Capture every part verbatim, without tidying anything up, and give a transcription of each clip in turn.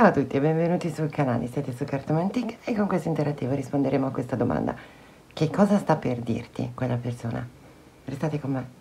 Ciao a tutti e benvenuti sul canale, siete su Cartomantic e con questo interattivo risponderemo a questa domanda. Che cosa sta per dirti quella persona? Restate con me.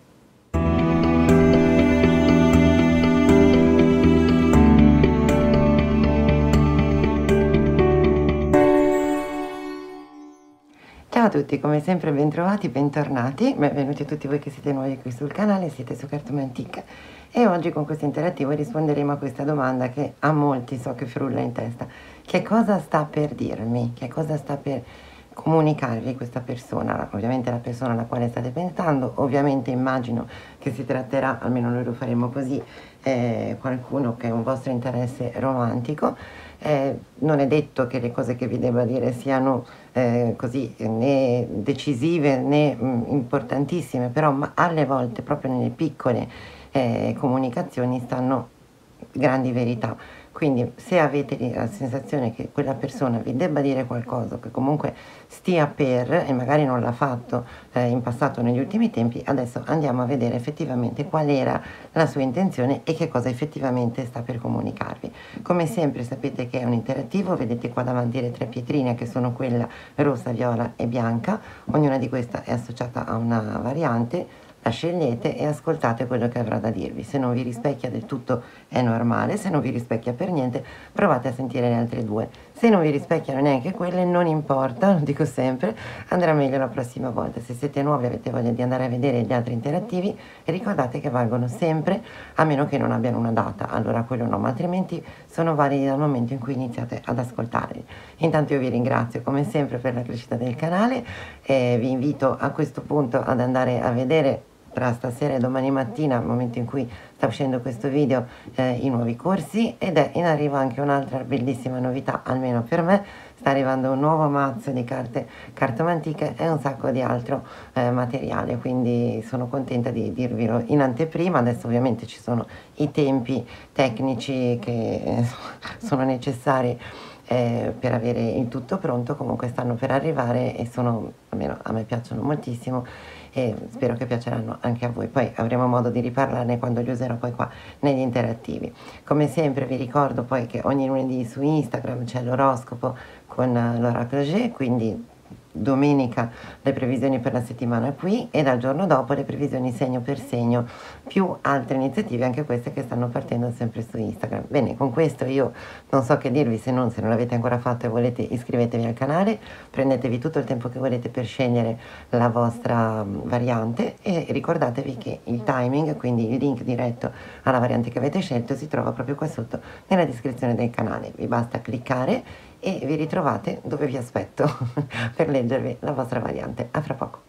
Ciao a tutti, come sempre bentrovati, bentornati, benvenuti a tutti voi che siete nuovi qui sul canale, siete su Cartomantic e oggi con questo interattivo risponderemo a questa domanda che a molti so che frulla in testa. Che cosa sta per dirmi? Che cosa sta per comunicarvi questa persona? Ovviamente la persona alla quale state pensando, ovviamente immagino che si tratterà, almeno noi lo faremo così, eh, qualcuno che è un vostro interesse romantico. Eh, non è detto che le cose che vi devo dire siano eh, così né decisive né mh, importantissime, però ma alle volte proprio nelle piccole eh, comunicazioni stanno grandi verità. Quindi se avete la sensazione che quella persona vi debba dire qualcosa, che comunque stia per, e magari non l'ha fatto eh, in passato negli ultimi tempi, adesso andiamo a vedere effettivamente qual era la sua intenzione e che cosa effettivamente sta per comunicarvi. Come sempre sapete che è un interattivo, vedete qua davanti le tre pietrine che sono quella rossa, viola e bianca, ognuna di queste è associata a una variante. La scegliete e ascoltate quello che avrà da dirvi. Se non vi rispecchia del tutto è normale, se non vi rispecchia per niente provate a sentire le altre due. Se non vi rispecchiano neanche quelle non importa, lo dico sempre, andrà meglio la prossima volta. Se siete nuovi e avete voglia di andare a vedere gli altri interattivi, ricordate che valgono sempre, a meno che non abbiano una data, allora quello no, ma altrimenti sono validi dal momento in cui iniziate ad ascoltarli. Intanto io vi ringrazio come sempre per la crescita del canale e vi invito a questo punto ad andare a vedere tra stasera e domani mattina, al momento in cui sta uscendo questo video, eh, i nuovi corsi, ed è in arrivo anche un'altra bellissima novità, almeno per me. Sta arrivando un nuovo mazzo di carte cartomantiche e un sacco di altro eh, materiale, quindi sono contenta di dirvelo in anteprima. Adesso ovviamente ci sono i tempi tecnici che eh, sono necessari eh, per avere il tutto pronto, comunque stanno per arrivare e sono, almeno a me piacciono moltissimo e spero che piaceranno anche a voi. Poi avremo modo di riparlarne quando li userò poi qua negli interattivi. Come sempre vi ricordo poi che ogni lunedì su Instagram c'è l'oroscopo con l'Oracle G, quindi domenica le previsioni per la settimana qui e dal giorno dopo le previsioni segno per segno, più altre iniziative, anche queste che stanno partendo sempre su Instagram. Bene, con questo io non so che dirvi, se non se non l'avete ancora fatto e volete iscrivetevi al canale, prendetevi tutto il tempo che volete per scegliere la vostra variante e ricordatevi che il timing, quindi il link diretto alla variante che avete scelto, si trova proprio qua sotto nella descrizione del canale. Vi basta cliccare e vi ritrovate dove vi aspetto per leggervi la vostra variante. A fra poco.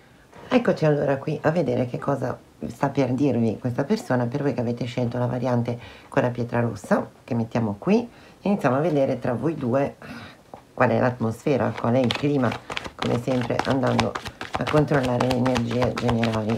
Eccoci allora qui a vedere che cosa sta per dirvi questa persona. Per voi che avete scelto la variante con la pietra rossa, che mettiamo qui, iniziamo a vedere tra voi due qual è l'atmosfera, qual è il clima, come sempre andando a controllare le energie generali.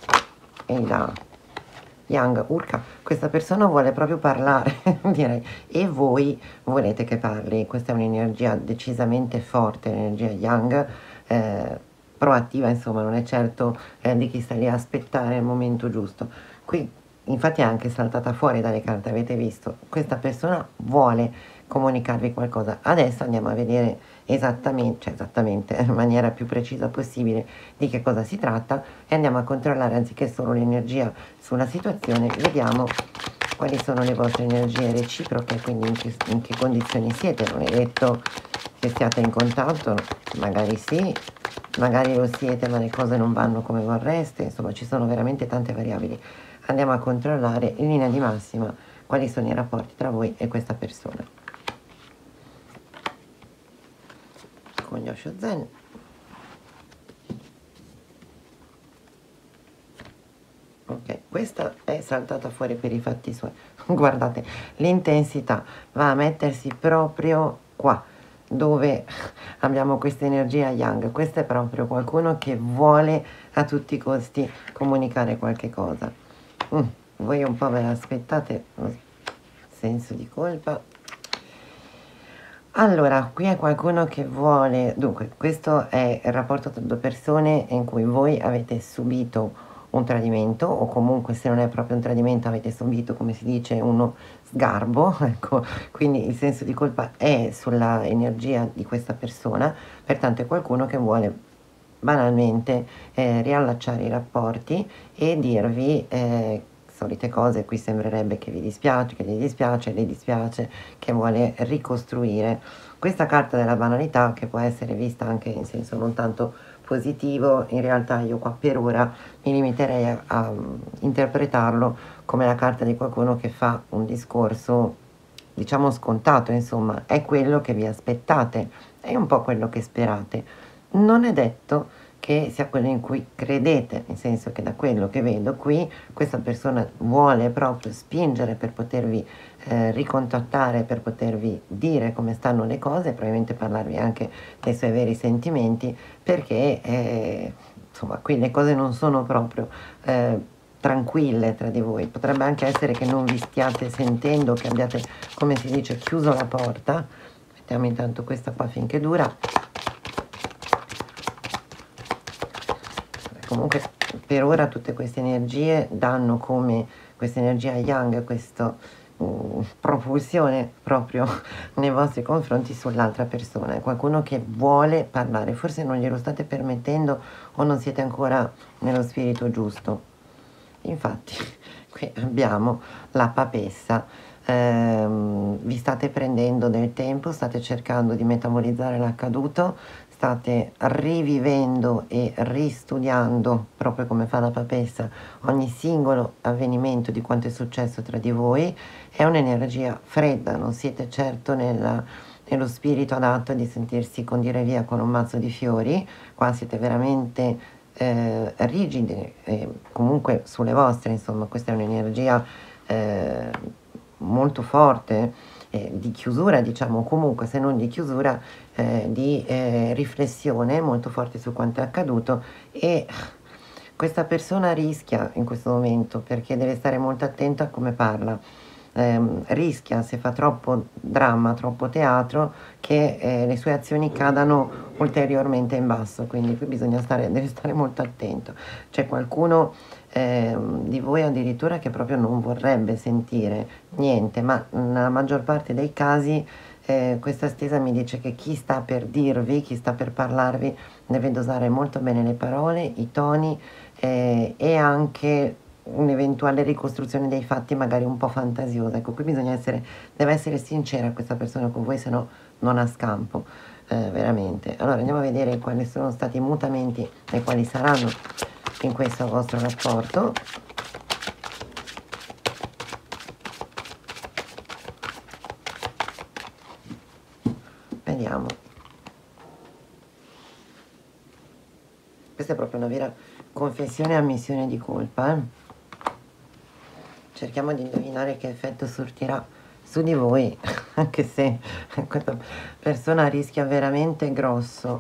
E la Yang, urca, questa persona vuole proprio parlare, direi, e voi volete che parli. Questa è un'energia decisamente forte, l'energia Yang, eh, proattiva, insomma, non è certo eh, di chi sta lì a aspettare il momento giusto. Qui infatti è anche saltata fuori dalle carte, avete visto, questa persona vuole comunicarvi qualcosa. Adesso andiamo a vedere esattamente, cioè esattamente in maniera più precisa possibile di che cosa si tratta e andiamo a controllare, anziché solo l'energia sulla situazione, vediamo quali sono le vostre energie reciproche, quindi in che, in che condizioni siete. Non è detto che siate in contatto, magari sì, magari lo siete ma le cose non vanno come vorreste, insomma ci sono veramente tante variabili. Andiamo a controllare in linea di massima quali sono i rapporti tra voi e questa persona. Con gli Osho Zen. Ok, questa è saltata fuori per i fatti suoi. Guardate, l'intensità va a mettersi proprio qua, dove abbiamo questa energia Yang. Questo è proprio qualcuno che vuole a tutti i costi comunicare qualche cosa. Mm, voi un po' ve l'aspettate, senso di colpa. Allora, qui è qualcuno che vuole, dunque, questo è il rapporto tra due persone in cui voi avete subito un tradimento, o comunque se non è proprio un tradimento avete subito, come si dice, uno sgarbo, ecco, quindi il senso di colpa è sulla energia di questa persona, pertanto è qualcuno che vuole banalmente eh, riallacciare i rapporti e dirvi eh, solite cose. Qui sembrerebbe che vi dispiace, che gli dispiace, le dispiace, che vuole ricostruire. Questa carta della banalità, che può essere vista anche in senso non tanto positivo, in realtà io qua per ora mi limiterei a, a interpretarlo come la carta di qualcuno che fa un discorso, diciamo, scontato, insomma, è quello che vi aspettate, è un po' quello che sperate. Non è detto che sia quello in cui credete, nel senso che da quello che vedo qui questa persona vuole proprio spingere per potervi eh, ricontattare, per potervi dire come stanno le cose, probabilmente parlarvi anche dei suoi veri sentimenti, perché eh, insomma qui le cose non sono proprio eh, tranquille tra di voi. Potrebbe anche essere che non vi stiate sentendo, che abbiate, come si dice, chiuso la porta. Mettiamo intanto questa qua finché dura. Comunque per ora tutte queste energie danno come questa energia yang, questa uh, propulsione proprio nei vostri confronti sull'altra persona. È qualcuno che vuole parlare, forse non glielo state permettendo o non siete ancora nello spirito giusto. Infatti qui abbiamo la papessa. Ehm, vi state prendendo del tempo, state cercando di metabolizzare l'accaduto, state rivivendo e ristudiando, proprio come fa la papessa, ogni singolo avvenimento di quanto è successo tra di voi. È un'energia fredda, non siete certo nella, nello spirito adatto di sentirsi condire via con un mazzo di fiori. Qua siete veramente eh, rigidi, eh, comunque sulle vostre, insomma. Questa è un'energia eh, molto forte, eh, di chiusura, diciamo, comunque se non di chiusura, eh, di eh, riflessione molto forte su quanto è accaduto. E questa persona rischia in questo momento, perché deve stare molto attenta a come parla. Ehm, rischia, se fa troppo dramma, troppo teatro, che eh, le sue azioni cadano ulteriormente in basso, quindi qui bisogna stare, deve stare molto attento. C'è qualcuno eh, di voi addirittura che proprio non vorrebbe sentire niente, ma nella maggior parte dei casi eh, questa stesa mi dice che chi sta per dirvi, chi sta per parlarvi, deve dosare molto bene le parole, i toni eh, e anche un'eventuale ricostruzione dei fatti magari un po' fantasiosa. Ecco, qui bisogna essere, deve essere sincera questa persona con voi, se no non ha scampo, eh, veramente. Allora andiamo a vedere quali sono stati i mutamenti e quali saranno in questo vostro rapporto. Vediamo. Questa è proprio una vera confessione e ammissione di colpa, eh? Cerchiamo di indovinare che effetto sortirà su di voi, anche se questa persona rischia veramente grosso.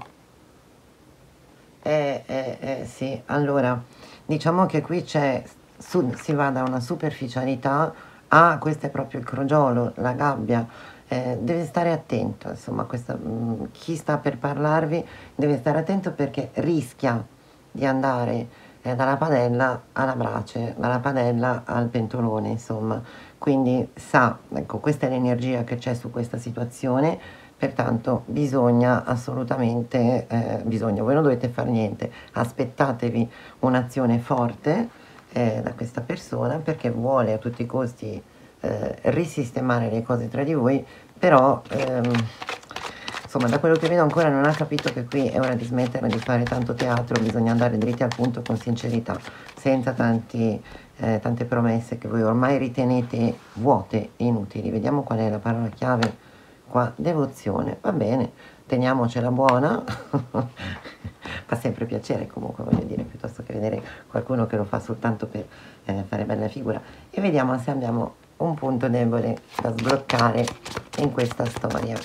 Eh, eh, eh, sì, allora, diciamo che qui c'è, si va da una superficialità a, questo è proprio il crogiolo, la gabbia. Eh, deve stare attento, insomma, questa, mh, chi sta per parlarvi deve stare attento, perché rischia di andare eh, dalla padella alla brace, dalla padella al pentolone, insomma. Quindi sa, ecco, questa è l'energia che c'è su questa situazione, pertanto bisogna assolutamente, eh, bisogna, voi non dovete fare niente, aspettatevi un'azione forte eh, da questa persona, perché vuole a tutti i costi eh, risistemare le cose tra di voi, però ehm, insomma, da quello che vedo ancora non ha capito che qui è ora di smettere di fare tanto teatro, bisogna andare dritti al punto con sincerità, senza tanti, eh, tante promesse che voi ormai ritenete vuote e inutili. Vediamo qual è la parola chiave qua. Devozione, va bene, teniamocela buona. Fa sempre piacere, comunque, voglio dire, piuttosto che vedere qualcuno che lo fa soltanto per eh, fare bella figura. E vediamo se abbiamo un punto debole da sbloccare in questa storia.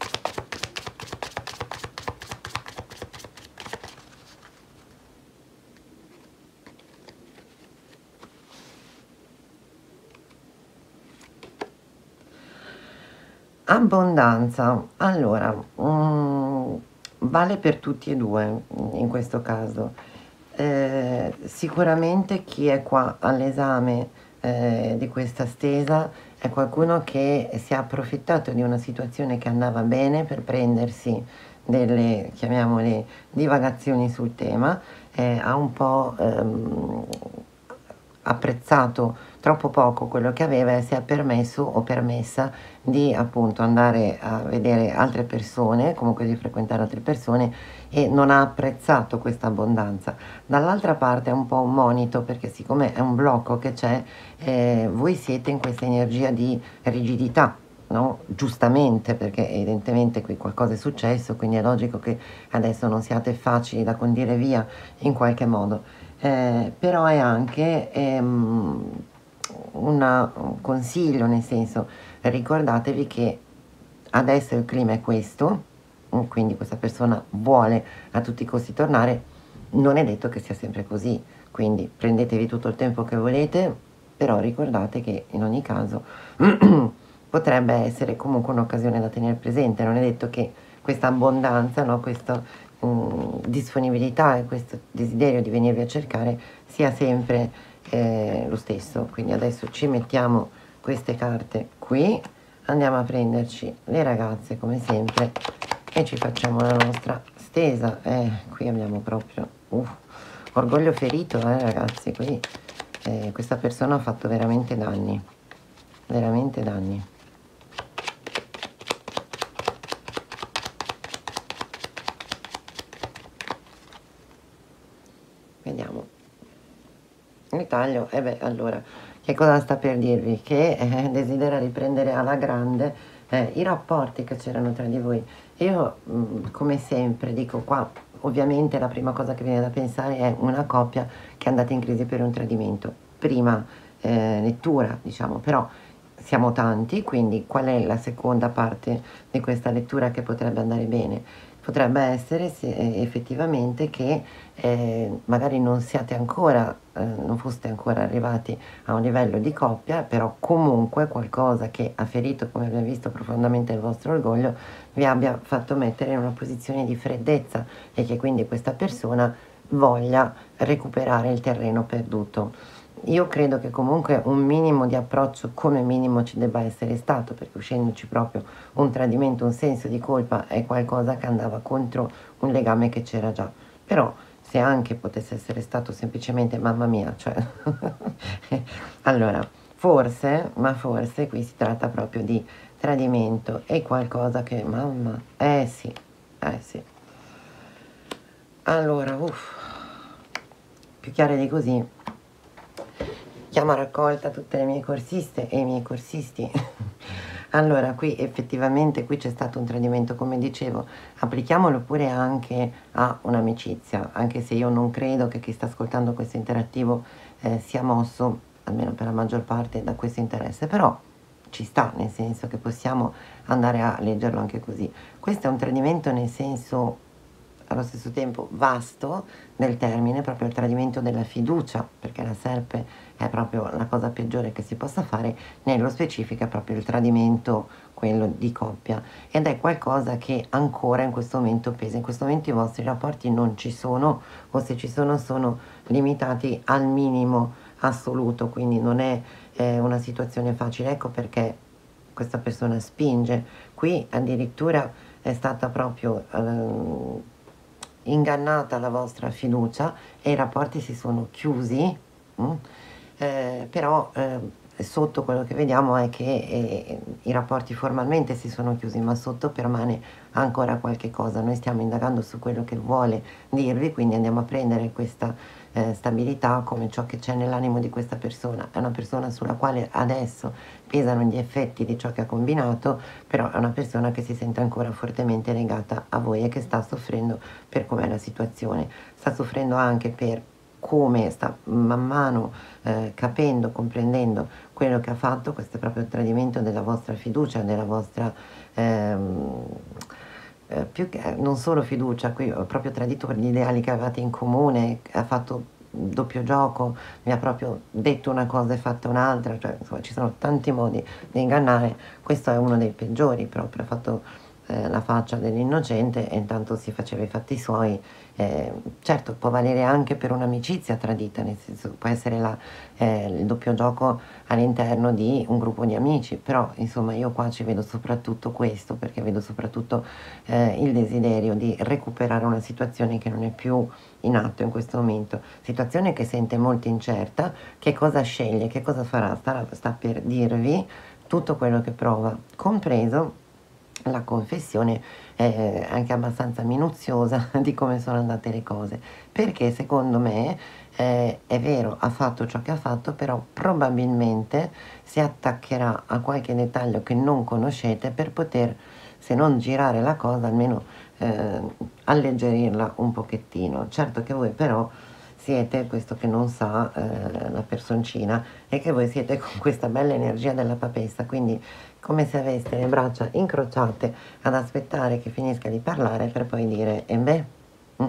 Abbondanza, allora, mm, vale per tutti e due in questo caso. eh, sicuramente chi è qua all'esame eh, di questa stesa è qualcuno che si è approfittato di una situazione che andava bene per prendersi delle, chiamiamole, divagazioni sul tema, eh, ha un po' ehm, apprezzato troppo poco quello che aveva e si è permesso o permessa di appunto andare a vedere altre persone, comunque di frequentare altre persone, e non ha apprezzato questa abbondanza. Dall'altra parte è un po' un monito, perché siccome è un blocco che c'è, eh, voi siete in questa energia di rigidità, no? Giustamente, perché evidentemente qui qualcosa è successo, quindi è logico che adesso non siate facili da condire via in qualche modo. Eh, però è anche ehm, una- un consiglio, nel senso, ricordatevi che adesso il clima è questo, mm, quindi questa persona vuole a tutti i costi tornare, non è detto che sia sempre così, quindi prendetevi tutto il tempo che volete, però ricordate che in ogni caso potrebbe essere comunque un'occasione da tenere presente, non è detto che questa abbondanza, no, questa mm, disponibilità e questo desiderio di venirvi a cercare sia sempre eh, lo stesso. Quindi adesso ci mettiamo queste carte qui, andiamo a prenderci le ragazze come sempre e ci facciamo la nostra stesa. Eh, qui abbiamo proprio uh, orgoglio ferito, eh, ragazzi. Qui eh, questa persona ha fatto veramente danni, veramente danni. Vediamo il taglio. E eh beh, allora, che cosa sta per dirvi? Che eh, desidera riprendere alla grande eh, i rapporti che c'erano tra di voi. Io, mh, come sempre, dico qua, ovviamente la prima cosa che viene da pensare è una coppia che è andata in crisi per un tradimento. Prima eh, lettura, diciamo, però siamo tanti, quindi qual è la seconda parte di questa lettura che potrebbe andare bene? Potrebbe essere se, eh, effettivamente che eh, magari non siate ancora, eh, non foste ancora arrivati a un livello di coppia, però comunque qualcosa che ha ferito, come abbiamo visto, profondamente il vostro orgoglio, vi abbia fatto mettere in una posizione di freddezza e che quindi questa persona voglia recuperare il terreno perduto. Io credo che comunque un minimo di approccio come minimo ci debba essere stato, perché uscendoci proprio un tradimento, un senso di colpa è qualcosa che andava contro un legame che c'era già. Però se anche potesse essere stato semplicemente mamma mia, cioè allora forse, ma forse qui si tratta proprio di tradimento e qualcosa che mamma, eh sì, eh sì. Allora, uff, più chiare di così. Chiamo a raccolta tutte le mie corsiste e i miei corsisti. Allora, qui effettivamente qui c'è stato un tradimento, come dicevo, applichiamolo pure anche a un'amicizia, anche se io non credo che chi sta ascoltando questo interattivo eh, sia mosso, almeno per la maggior parte, da questo interesse, però ci sta, nel senso che possiamo andare a leggerlo anche così. Questo è un tradimento nel senso allo stesso tempo vasto del termine, proprio il tradimento della fiducia, perché la serpe è proprio la cosa peggiore che si possa fare, nello specifico è proprio il tradimento, quello di coppia, ed è qualcosa che ancora in questo momento pesa. In questo momento i vostri rapporti non ci sono, o se ci sono sono limitati al minimo assoluto, quindi non è eh, una situazione facile. Ecco perché questa persona spinge. Qui addirittura è stata proprio eh, ingannata la vostra fiducia e i rapporti si sono chiusi, mm? eh, però eh, sotto quello che vediamo è che eh, i rapporti formalmente si sono chiusi, ma sotto permane ancora qualche cosa. Noi stiamo indagando su quello che vuole dirvi, quindi andiamo a prendere questa eh, stabilità come ciò che c'è nell'animo di questa persona. È una persona sulla quale adesso pesano gli effetti di ciò che ha combinato, però è una persona che si sente ancora fortemente legata a voi e che sta soffrendo per com'è la situazione. Sta soffrendo anche per come sta man mano eh, capendo, comprendendo quello che ha fatto. Questo è proprio il tradimento della vostra fiducia, della vostra ehm, eh, più che non solo fiducia, qui ho proprio tradito gli ideali che avevate in comune, ha fatto doppio gioco, mi ha proprio detto una cosa e fatto un'altra, cioè insomma ci sono tanti modi di ingannare, questo è uno dei peggiori proprio, ha fatto eh, la faccia dell'innocente e intanto si faceva i fatti suoi. Eh, certo, può valere anche per un'amicizia tradita, nel senso può essere la, eh, il doppio gioco all'interno di un gruppo di amici, però insomma io qua ci vedo soprattutto questo, perché vedo soprattutto eh, il desiderio di recuperare una situazione che non è più in atto in questo momento, situazione che sente molto incerta. Che cosa sceglie, che cosa farà, sta, sta per dirvi tutto quello che prova, compreso la confessione eh, anche abbastanza minuziosa di come sono andate le cose, perché secondo me eh, è vero, ha fatto ciò che ha fatto, però probabilmente si attaccherà a qualche dettaglio che non conoscete per poter, se non girare la cosa, almeno eh, alleggerirla un pochettino. Certo che voi però siete questo che non sa eh, la personcina, e che voi siete con questa bella energia della papessa, quindi come se aveste le braccia incrociate ad aspettare che finisca di parlare per poi dire e beh. Mm.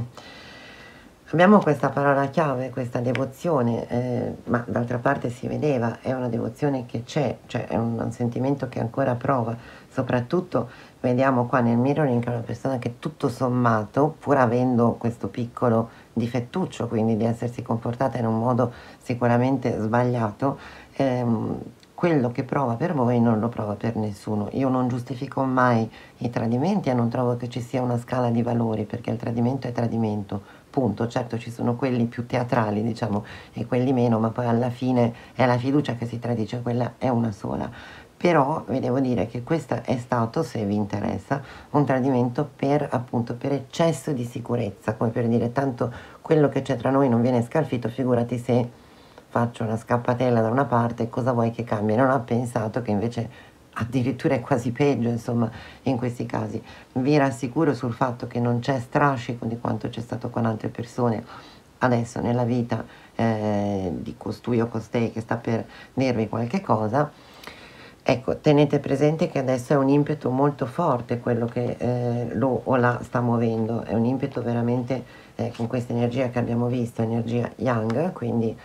Abbiamo questa parola chiave, questa devozione, eh, ma d'altra parte si vedeva, è una devozione che c'è, cioè è un, un sentimento che ancora prova. Soprattutto vediamo qua nel mirroring che è una persona che tutto sommato, pur avendo questo piccolo difettuccio, quindi di essersi comportata in un modo sicuramente sbagliato, ehm, quello che prova per voi non lo prova per nessuno. Io non giustifico mai i tradimenti e non trovo che ci sia una scala di valori, perché il tradimento è tradimento, punto. Certo ci sono quelli più teatrali, diciamo, e quelli meno, ma poi alla fine è la fiducia che si tradisce, quella è una sola. Però vi devo dire che questo è stato, se vi interessa, un tradimento per appunto per eccesso di sicurezza, come per dire tanto quello che c'è tra noi non viene scalfito, figurati se faccio una scappatella da una parte, cosa vuoi che cambi? Non ha pensato che invece addirittura è quasi peggio, insomma, in questi casi. Vi rassicuro sul fatto che non c'è strascico di quanto c'è stato con altre persone adesso nella vita eh, di costui o costei che sta per dirvi qualche cosa. Ecco, tenete presente che adesso è un impeto molto forte quello che eh, lo o la sta muovendo, è un impeto veramente eh, con questa energia che abbiamo visto, energia yang, quindi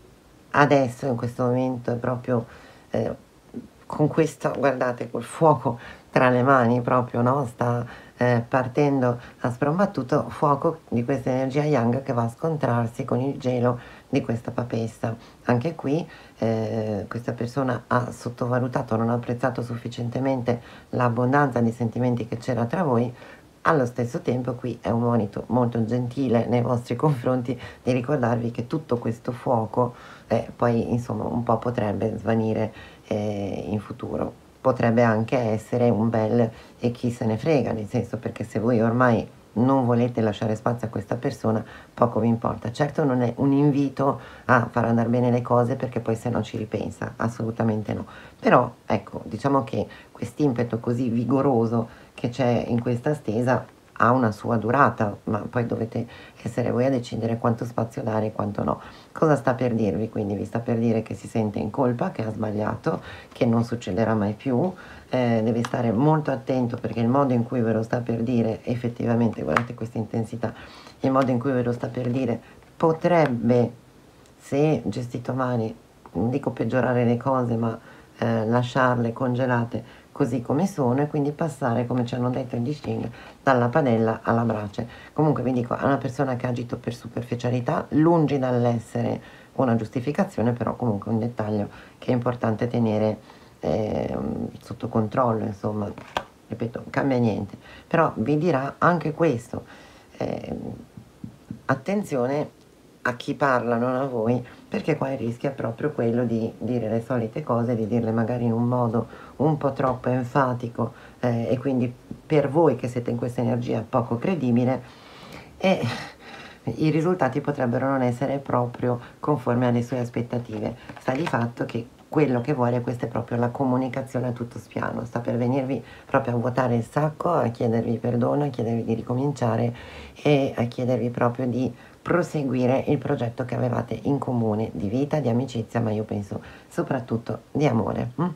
adesso in questo momento è proprio eh, con questo, guardate, col fuoco tra le mani proprio, no? Sta eh, partendo a sprombattuto fuoco di questa energia yang che va a scontrarsi con il gelo di questa papessa. Anche qui eh, questa persona ha sottovalutato, non ha apprezzato sufficientemente l'abbondanza di sentimenti che c'era tra voi. Allo stesso tempo qui è un monito molto gentile nei vostri confronti di ricordarvi che tutto questo fuoco eh, poi insomma un po' potrebbe svanire eh, in futuro. Potrebbe anche essere un bel e chi se ne frega, nel senso, perché se voi ormai non volete lasciare spazio a questa persona, poco vi importa. Certo non è un invito a far andare bene le cose, perché poi se no ci ripensa, assolutamente no. Però ecco, diciamo che quest'impeto così vigoroso che c'è in questa stesa ha una sua durata, ma poi dovete essere voi a decidere quanto spazio dare e quanto no. Cosa sta per dirvi? Quindi vi sta per dire che si sente in colpa, che ha sbagliato, che non succederà mai più, eh, deve stare molto attento, perché il modo in cui ve lo sta per dire, effettivamente, guardate questa intensità, il modo in cui ve lo sta per dire potrebbe, se gestito male, non dico peggiorare le cose, ma eh, lasciarle congelate così come sono, e quindi passare, come ci hanno detto in Dishing, dalla padella alla brace. Comunque vi dico, è una persona che ha agito per superficialità, lungi dall'essere una giustificazione, però comunque un dettaglio che è importante tenere eh, sotto controllo, insomma, ripeto, non cambia niente. Però vi dirà anche questo, eh, attenzione a chi parla, non a voi, perché qua il rischio è proprio quello di dire le solite cose, di dirle magari in un modo un po' troppo enfatico eh, e quindi per voi che siete in questa energia poco credibile, e i risultati potrebbero non essere proprio conformi alle sue aspettative. Sta di fatto che quello che vuole, questa è proprio la comunicazione a tutto spiano, sta per venirvi proprio a vuotare il sacco, a chiedervi perdono, a chiedervi di ricominciare e a chiedervi proprio di proseguire il progetto che avevate in comune di vita, di amicizia, ma io penso soprattutto di amore. Hm?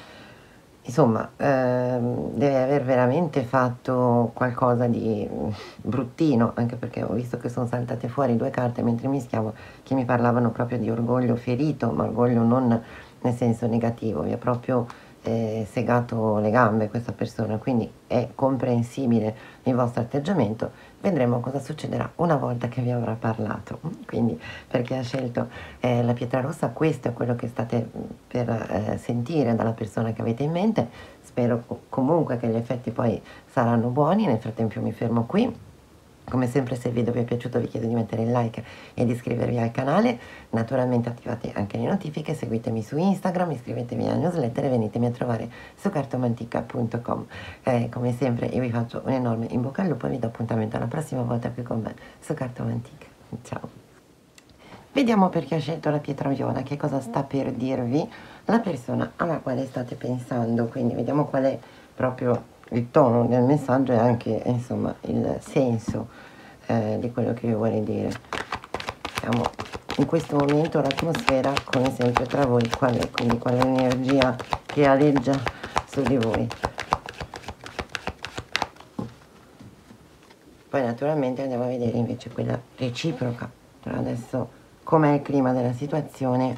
Insomma, ehm, deve aver veramente fatto qualcosa di bruttino, anche perché ho visto che sono saltate fuori due carte mentre mischiavo che mi parlavano proprio di orgoglio ferito, ma orgoglio non nel senso negativo, vi ha proprio eh, segato le gambe questa persona, quindi è comprensibile il vostro atteggiamento. Vedremo cosa succederà una volta che vi avrà parlato. Quindi per chi ha scelto eh, la pietra rossa, questo è quello che state per eh, sentire dalla persona che avete in mente. Spero comunque che gli effetti poi saranno buoni. Nel frattempo mi fermo qui. Come sempre, se il video vi è piaciuto vi chiedo di mettere il like e di iscrivervi al canale. Naturalmente attivate anche le notifiche, seguitemi su Instagram, iscrivetevi alla newsletter e venitemi a trovare su cartomantica punto com. Eh, come sempre io vi faccio un enorme in bocca al lupo e vi do appuntamento alla prossima volta qui con me su Cartomantica. Ciao! Vediamo per chi ha scelto la pietra viola, che cosa sta per dirvi la persona alla quale state pensando, quindi vediamo qual è proprio il tono del messaggio e anche insomma il senso eh, di quello che vi vuole dire. Vediamo in questo momento l'atmosfera come sempre tra voi qual è, quindi qual è l'energia che aleggia su di voi. Poi naturalmente andiamo a vedere invece quella reciproca. Però adesso com'è il clima della situazione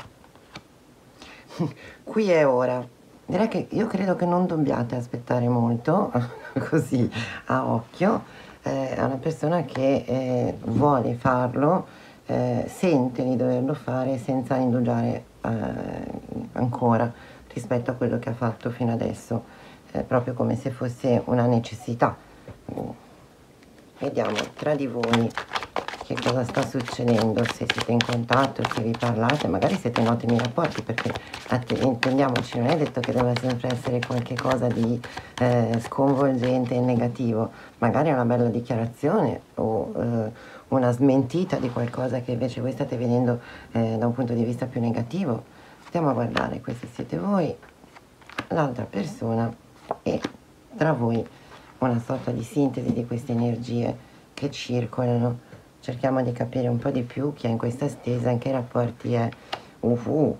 qui e ora. Direi che io credo che non dobbiate aspettare molto, così a occhio. Eh, è una persona che eh, vuole farlo, eh, sente di doverlo fare senza indugiare eh, ancora rispetto a quello che ha fatto fino adesso, eh, proprio come se fosse una necessità. Vediamo tra di voi che cosa sta succedendo, se siete in contatto, se vi parlate, magari siete in ottimi rapporti, perché intendiamoci, non è detto che deve sempre essere qualche cosa di eh, sconvolgente e negativo, magari è una bella dichiarazione o eh, una smentita di qualcosa che invece voi state vedendo eh, da un punto di vista più negativo. Andiamo a guardare, questi siete voi, l'altra persona e tra voi una sorta di sintesi di queste energie che circolano. Cerchiamo di capire un po' di più chi è in questa stesa, in che rapporti è. Uhu.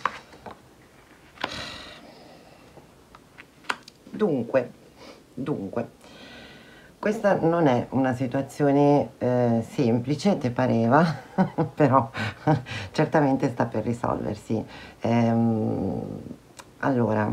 Dunque, dunque, questa non è una situazione eh, semplice, te pareva, però certamente sta per risolversi. Ehm, allora,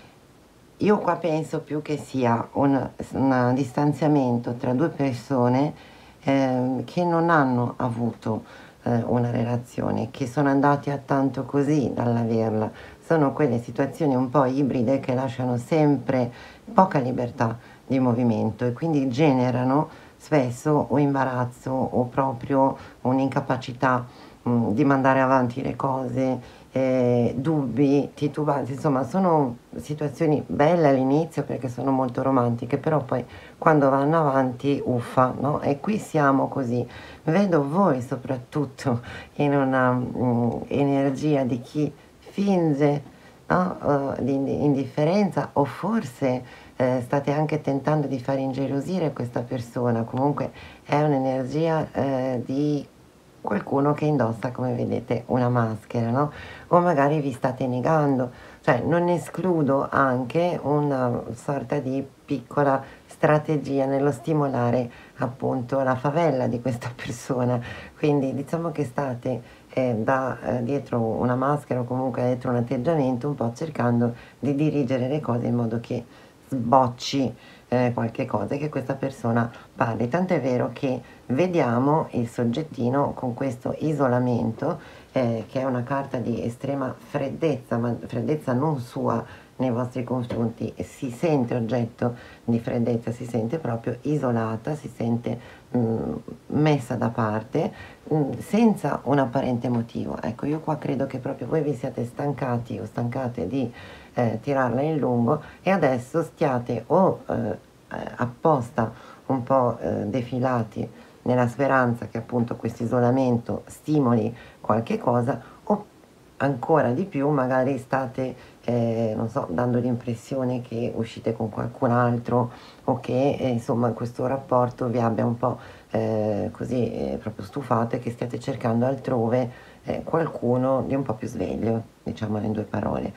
io qua penso più che sia un, un distanziamento tra due persone Eh, che non hanno avuto eh, una relazione, che sono andati a tanto così dall'averla. Sono quelle situazioni un po' ibride che lasciano sempre poca libertà di movimento e quindi generano spesso o imbarazzo o proprio un'incapacità mh, di mandare avanti le cose, eh, dubbi, titubanze, insomma sono situazioni belle all'inizio perché sono molto romantiche, però poi quando vanno avanti uffa, no? E qui siamo così. Vedo voi soprattutto in una mh, energia di chi finge, no? Uh, di indifferenza o forse eh, state anche tentando di far ingelosire questa persona. Comunque è un'energia eh, di qualcuno che indossa, come vedete, una maschera, no? O magari vi state negando, cioè non escludo anche una sorta di piccola strategia nello stimolare appunto la favella di questa persona, quindi diciamo che state eh, da eh, dietro una maschera o comunque dietro un atteggiamento un po' cercando di dirigere le cose in modo che sbocci eh, qualche cosa e che questa persona parli, tanto è vero che vediamo il soggettino con questo isolamento eh, che è una carta di estrema freddezza, ma freddezza non sua nei vostri confronti, si sente oggetto di freddezza, si sente proprio isolata, si sente mh, messa da parte mh, senza un apparente motivo. Ecco, io qua credo che proprio voi vi siate stancati o stancate di eh, tirarla in lungo e adesso stiate o eh, apposta un po' eh, defilati nella speranza che appunto questo isolamento stimoli qualche cosa, o ancora di più magari state eh, non so, dando l'impressione che uscite con qualcun altro o che eh, insomma questo rapporto vi abbia un po' eh, così eh, proprio stufato e che stiate cercando altrove eh, qualcuno di un po' più sveglio, diciamo in due parole.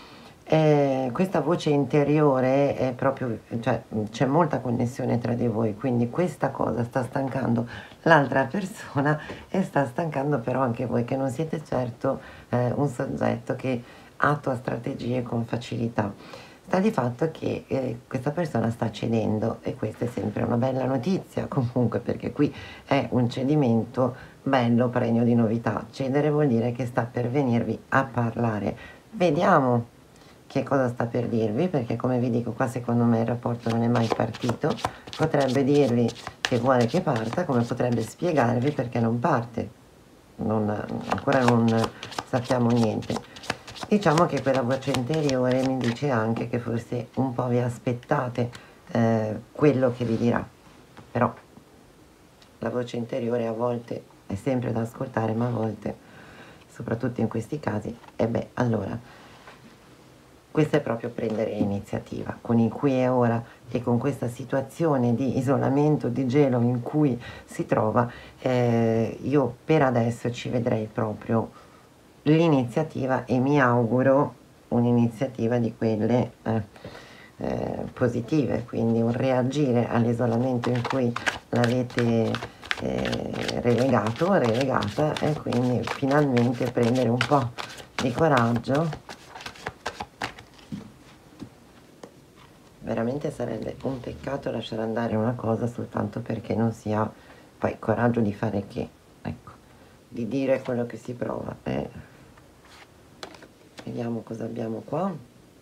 Eh, questa voce interiore è proprio, cioè c'è molta connessione tra di voi, quindi questa cosa sta stancando l'altra persona e sta stancando però anche voi, che non siete certo eh, un soggetto che attua strategie con facilità. Sta di fatto che eh, questa persona sta cedendo, e questa è sempre una bella notizia comunque, perché qui è un cedimento bello, pregno di novità. Cedere vuol dire che sta per venirvi a parlare. Vediamo che cosa sta per dirvi, perché come vi dico qua secondo me il rapporto non è mai partito. Potrebbe dirvi che vuole che parta, come potrebbe spiegarvi perché non parte. Non, ancora non sappiamo niente. Diciamo che quella voce interiore mi dice anche che forse un po' vi aspettate eh, quello che vi dirà, però la voce interiore a volte è sempre da ascoltare, ma a volte, soprattutto in questi casi, e beh, allora, questo è proprio prendere l'iniziativa, con il qui e ora e con questa situazione di isolamento, di gelo in cui si trova, eh, io per adesso ci vedrei proprio l'iniziativa, e mi auguro un'iniziativa di quelle eh, eh, positive, quindi un reagire all'isolamento in cui l'avete eh, relegato, relegata, e quindi finalmente prendere un po' di coraggio. Veramente sarebbe un peccato lasciare andare una cosa soltanto perché non si ha poi coraggio di fare che, ecco, di dire quello che si prova. Eh. Vediamo cosa abbiamo qua.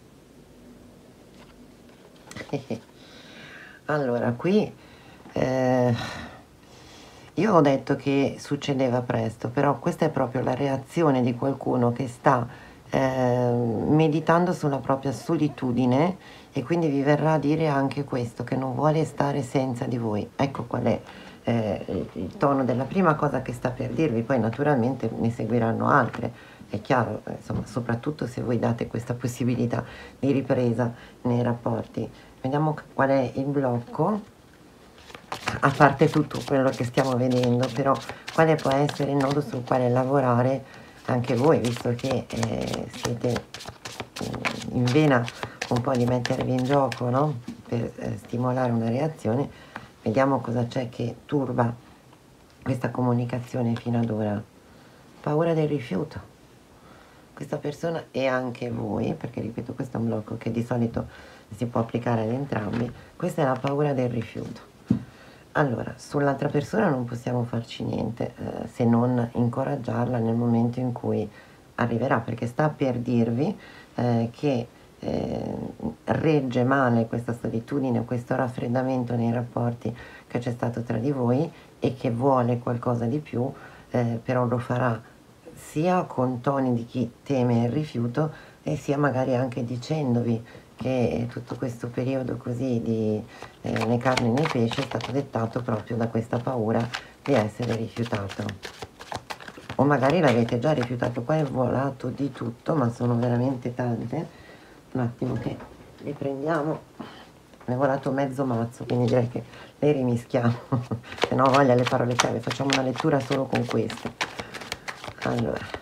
Allora, qui eh, io ho detto che succedeva presto, però questa è proprio la reazione di qualcuno che sta eh, meditando sulla propria solitudine, e quindi vi verrà a dire anche questo, che non vuole stare senza di voi. Ecco qual è eh, il, il tono della prima cosa che sta per dirvi, poi naturalmente ne seguiranno altre, è chiaro, insomma, soprattutto se voi date questa possibilità di ripresa nei rapporti. Vediamo qual è il blocco, a parte tutto quello che stiamo vedendo, però quale può essere il nodo sul quale lavorare anche voi, visto che eh, siete in vena un po' di mettervi in gioco, no? Per eh, stimolare una reazione. Vediamo cosa c'è che turba questa comunicazione fino ad ora. Paura del rifiuto. Questa persona e anche voi, perché ripeto, questo è un blocco che di solito si può applicare ad entrambi, questa è la paura del rifiuto. Allora, sull'altra persona non possiamo farci niente eh, se non incoraggiarla nel momento in cui arriverà, perché sta per dirvi eh, che eh, regge male questa solitudine, questo raffreddamento nei rapporti che c'è stato tra di voi, e che vuole qualcosa di più, eh, però lo farà sia con toni di chi teme il rifiuto, e sia magari anche dicendovi che tutto questo periodo così di eh, né carne né pesce è stato dettato proprio da questa paura di essere rifiutato, o magari l'avete già rifiutato. Qua è volato di tutto, ma sono veramente tante. Un attimo che le prendiamo. Ne è volato mezzo mazzo, quindi direi che le rimischiamo se no voglia le parole chiave, facciamo una lettura solo con queste. Allora,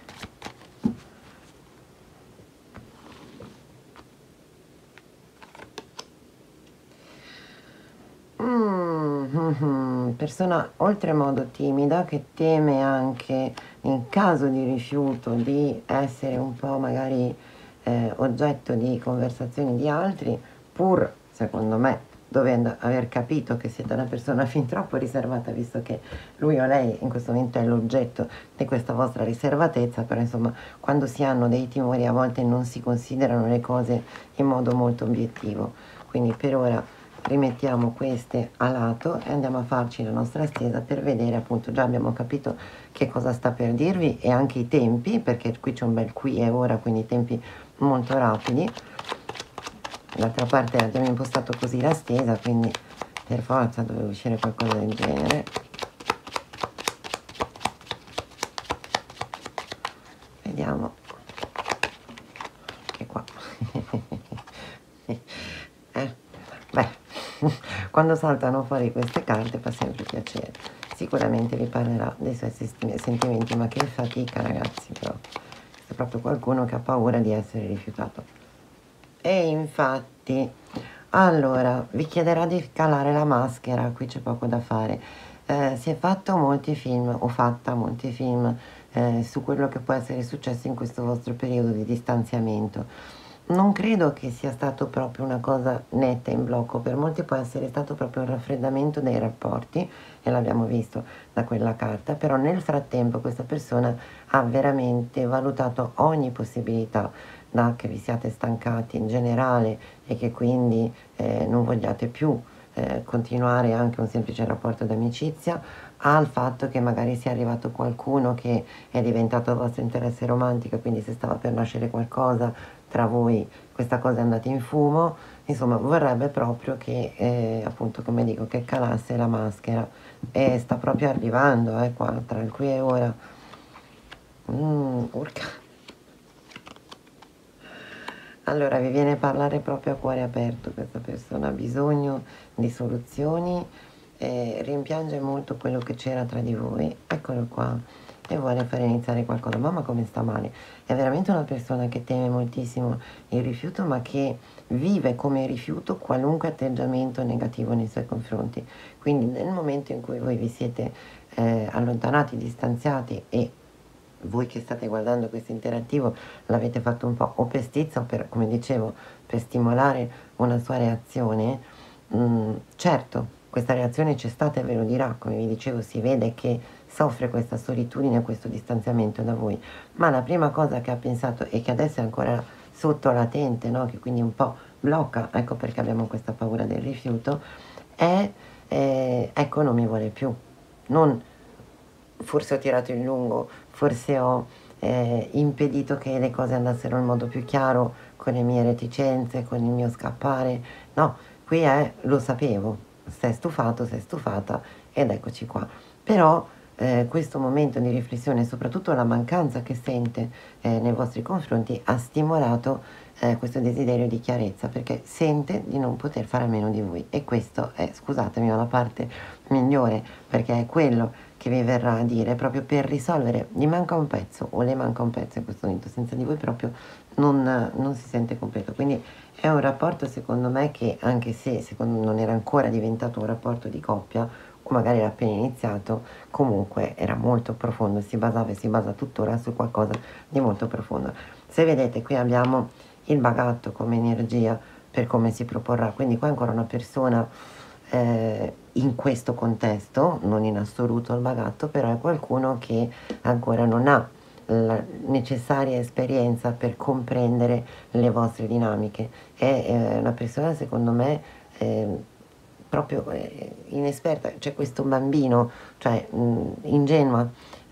Mm-hmm. Persona oltremodo timida, che teme anche in caso di rifiuto di essere un po' magari eh, oggetto di conversazioni di altri, pur secondo me dovendo aver capito che siete una persona fin troppo riservata, visto che lui o lei in questo momento è l'oggetto di questa vostra riservatezza. Però insomma, quando si hanno dei timori a volte non si considerano le cose in modo molto obiettivo, quindi per ora rimettiamo queste a lato e andiamo a farci la nostra stesa per vedere, appunto, già abbiamo capito che cosa sta per dirvi e anche i tempi, perché qui c'è un bel qui e ora, quindi tempi molto rapidi. D'altra parte abbiamo impostato così la stesa, quindi per forza doveva uscire qualcosa del genere. Vediamo che qua eh, beh quando saltano fuori queste carte fa sempre piacere. Sicuramente vi parlerà dei suoi sentimenti, ma che fatica, ragazzi, però è proprio qualcuno che ha paura di essere rifiutato. E infatti, allora, vi chiederà di calare la maschera, qui c'è poco da fare. Eh, si è fatto molti film, o fatta molti film eh, su quello che può essere successo in questo vostro periodo di distanziamento. Non credo che sia stato proprio una cosa netta in blocco, per molti può essere stato proprio un raffreddamento dei rapporti, e l'abbiamo visto da quella carta, però nel frattempo questa persona ha veramente valutato ogni possibilità, da che vi siate stancati in generale e che quindi eh, non vogliate più eh, continuare anche un semplice rapporto d'amicizia, al fatto che magari sia arrivato qualcuno che è diventato il vostro interesse romantico e quindi se stava per nascere qualcosa tra voi questa cosa è andata in fumo, insomma vorrebbe proprio che eh, appunto come dico che calasse la maschera e sta proprio arrivando eh, qua tra il qui e ora. Mm, urca. Allora vi viene a parlare proprio a cuore aperto, questa persona ha bisogno di soluzioni, eh, rimpiange molto quello che c'era tra di voi, eccolo qua, e vuole fare iniziare qualcosa. Mamma come sta male, è veramente una persona che teme moltissimo il rifiuto, ma che vive come rifiuto qualunque atteggiamento negativo nei suoi confronti. Quindi nel momento in cui voi vi siete eh, allontanati, distanziati, e voi che state guardando questo interattivo l'avete fatto un po' o per stizza o per, come dicevo, per stimolare una sua reazione, mm, certo, questa reazione c'è stata e ve lo dirà, come vi dicevo, si vede che soffre questa solitudine, questo distanziamento da voi, ma la prima cosa che ha pensato e che adesso è ancora sotto latente, no? Che quindi un po' blocca, ecco perché abbiamo questa paura del rifiuto, è, eh, ecco non mi vuole più, non forse ho tirato in lungo, forse ho eh, impedito che le cose andassero in modo più chiaro con le mie reticenze, con il mio scappare. No, qui è, lo sapevo, sei stufato, sei stufata ed eccoci qua. Però eh, questo momento di riflessione, soprattutto la mancanza che sente eh, nei vostri confronti, ha stimolato eh, questo desiderio di chiarezza, perché sente di non poter fare a meno di voi. E questo è, scusatemi, la parte migliore, perché è quello che vi verrà a dire proprio per risolvere, gli manca un pezzo o le manca un pezzo in questo momento, senza di voi proprio non, non si sente completo. Quindi è un rapporto secondo me che, anche se secondo non era ancora diventato un rapporto di coppia o magari era appena iniziato, comunque era molto profondo, si basava e si basa tuttora su qualcosa di molto profondo. Se vedete qui abbiamo il bagatto come energia per come si proporrà, quindi qua è ancora una persona eh, in questo contesto, non in assoluto il bagatto, però è qualcuno che ancora non ha la necessaria esperienza per comprendere le vostre dinamiche. È eh, una persona secondo me eh, proprio eh, inesperta, c'è questo bambino, cioè mh, ingenua,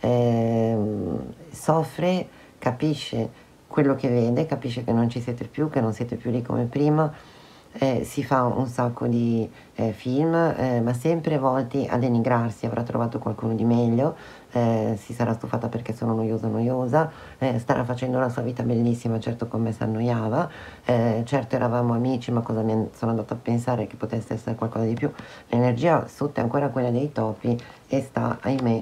eh, soffre, capisce quello che vede, capisce che non ci siete più, che non siete più lì come prima, eh, si fa un sacco di eh, film, eh, ma sempre volti a denigrarsi, avrà trovato qualcuno di meglio, eh, si sarà stufata perché sono noiosa noiosa, eh, starà facendo la sua vita bellissima, certo con me si annoiava, eh, certo eravamo amici, ma cosa mi sono andato a pensare che potesse essere qualcosa di più. L'energia sotto è ancora quella dei topi e sta, ahimè,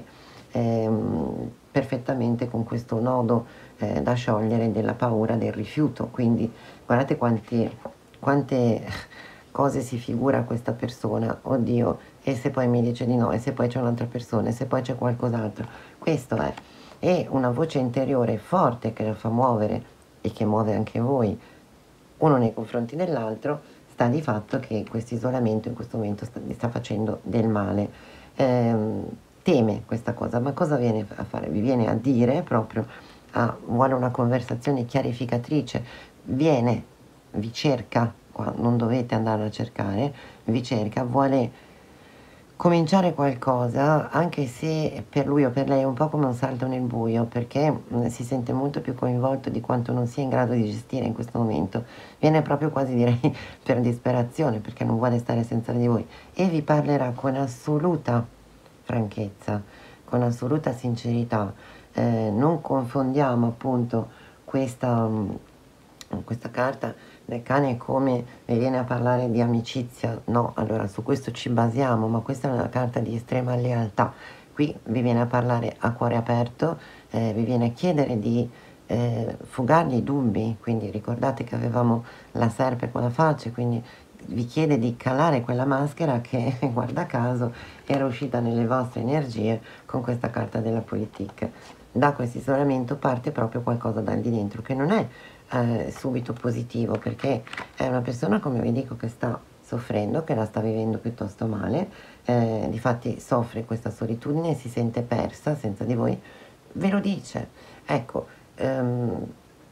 ehm, perfettamente con questo nodo eh, da sciogliere della paura del rifiuto. Quindi guardate quanti, quante cose si figura questa persona, oddio, e se poi mi dice di no, e se poi c'è un'altra persona, e se poi c'è qualcos'altro. Questo è, e una voce interiore forte che la fa muovere e che muove anche voi, uno nei confronti dell'altro, sta di fatto che questo isolamento in questo momento sta, gli sta facendo del male. Ehm, teme questa cosa, ma cosa viene a fare? Vi viene a dire proprio, ah, vuole una conversazione chiarificatrice, viene, vi cerca, qua non dovete andare a cercare, vi cerca, vuole cominciare qualcosa, anche se per lui o per lei è un po' come un salto nel buio, perché mh, si sente molto più coinvolto di quanto non sia in grado di gestire in questo momento. Viene proprio quasi direi per disperazione, perché non vuole stare senza di voi, e vi parlerà con assoluta franchezza, con assoluta sincerità. Eh, non confondiamo appunto questa, mh, questa carta del cane come mi viene a parlare di amicizia, no, allora su questo ci basiamo, ma questa è una carta di estrema lealtà. Qui vi viene a parlare a cuore aperto, eh, vi viene a chiedere di eh, fugargli i dubbi, quindi ricordate che avevamo la serpe con la faccia, quindi vi chiede di calare quella maschera che, guarda caso, era uscita nelle vostre energie con questa carta della politique. da questo isolamento parte proprio qualcosa da di dentro, che non è eh, subito positivo, perché è una persona, come vi dico, che sta soffrendo, che la sta vivendo piuttosto male, eh, difatti soffre questa solitudine, si sente persa senza di voi, ve lo dice. Ecco, um,